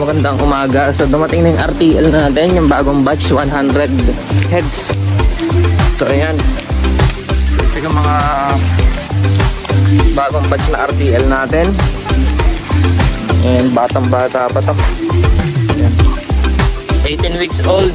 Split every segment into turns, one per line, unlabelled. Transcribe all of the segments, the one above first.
magandang umaga. So dumating na yung RTL natin, yung bagong batch, 100 heads. So ayan, ito yung mga bagong batch na RTL natin. And batang bata pa to. Ayan. 18 weeks old.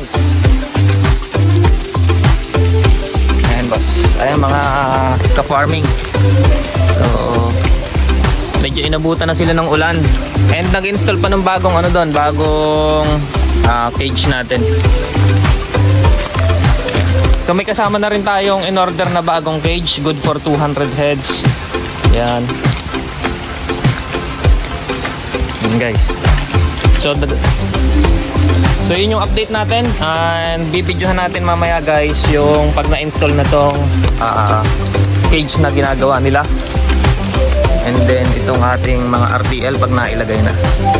Ayan boss, ayan mga ka-farming. So medyo inabutan na sila ng ulan. And nag-install pa ng bagong ano doon, bagong cage natin. So may kasama na rin tayong in-order na bagong cage, good for 200 heads. Yan. Yan guys. So yun yung update natin. And bibidyohan natin mamaya guys yung pag na-install na tong cage na ginagawa nila. And then itong ating mga RTL pag nailagay na.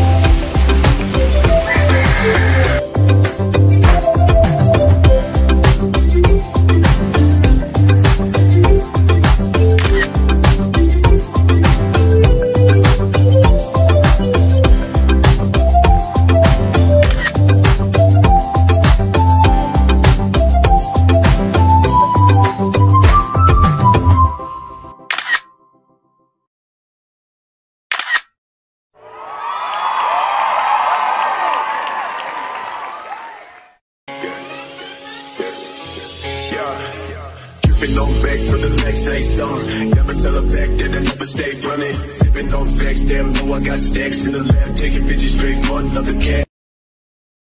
Sipping on back from the next say something. Never tell her back that I never stay running. Sipping on facts, damn, know I got stacks in the lab, taking bitches straight for another cat.